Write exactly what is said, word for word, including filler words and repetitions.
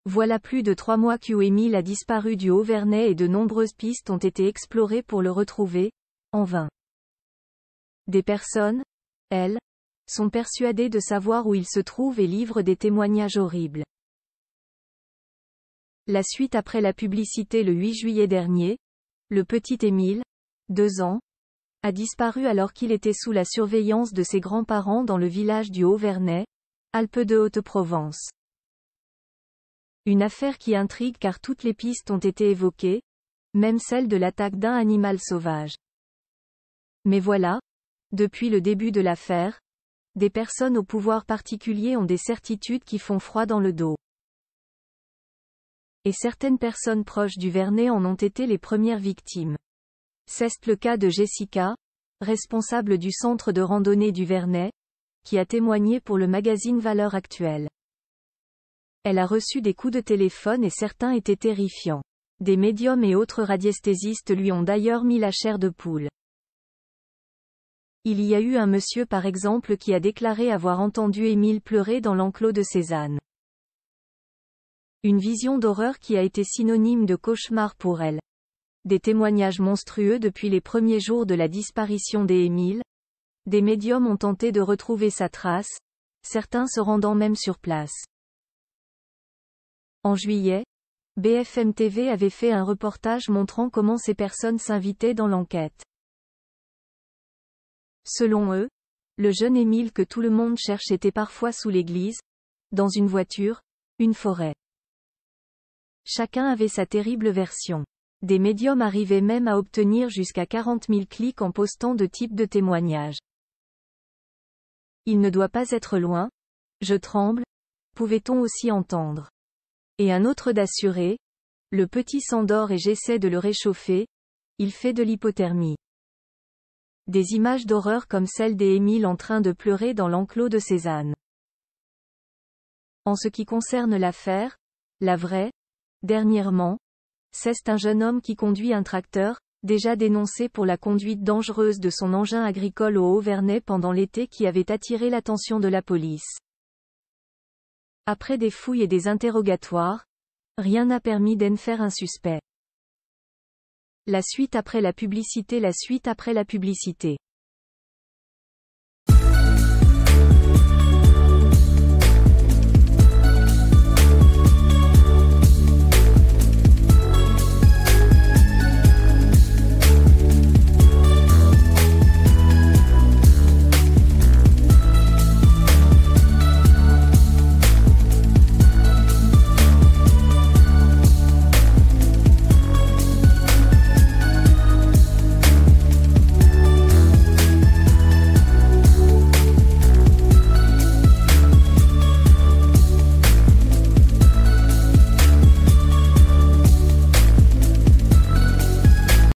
Voilà plus de trois mois qu'Émile a disparu du Haut-Vernay et de nombreuses pistes ont été explorées pour le retrouver, en vain. Des personnes, elles, sont persuadées de savoir où il se trouve et livrent des témoignages horribles. La suite après la publicité le huit juillet dernier, le petit Émile, deux ans, a disparu alors qu'il était sous la surveillance de ses grands-parents dans le village du Haut-Vernay, Alpes de Haute-Provence. Une affaire qui intrigue car toutes les pistes ont été évoquées, même celle de l'attaque d'un animal sauvage. Mais voilà, depuis le début de l'affaire, des personnes au pouvoir particulier ont des certitudes qui font froid dans le dos. Et certaines personnes proches du Vernay en ont été les premières victimes. C'est le cas de Jessica, responsable du centre de randonnée du Vernay, qui a témoigné pour le magazine Valeurs Actuelles. Elle a reçu des coups de téléphone et certains étaient terrifiants. Des médiums et autres radiesthésistes lui ont d'ailleurs mis la chair de poule. Il y a eu un monsieur par exemple qui a déclaré avoir entendu Émile pleurer dans l'enclos de ses ânes. Une vision d'horreur qui a été synonyme de cauchemar pour elle. Des témoignages monstrueux depuis les premiers jours de la disparition d'Émile. Des médiums ont tenté de retrouver sa trace, certains se rendant même sur place. En juillet, B F M T V avait fait un reportage montrant comment ces personnes s'invitaient dans l'enquête. Selon eux, le jeune Émile que tout le monde cherche était parfois sous l'église, dans une voiture, une forêt. Chacun avait sa terrible version. Des médiums arrivaient même à obtenir jusqu'à quarante mille clics en postant de types de témoignages. Il ne doit pas être loin, je tremble, pouvait-on aussi entendre. Et un autre d'assuré, le petit s'endort et j'essaie de le réchauffer, il fait de l'hypothermie. Des images d'horreur comme celle d'Émile en train de pleurer dans l'enclos de ses ânes. En ce qui concerne l'affaire, la vraie, dernièrement, c'est un jeune homme qui conduit un tracteur, déjà dénoncé pour la conduite dangereuse de son engin agricole au Haut-Vernay pendant l'été qui avait attiré l'attention de la police. Après des fouilles et des interrogatoires, rien n'a permis d'en faire un suspect. La suite après la publicité La suite après la publicité.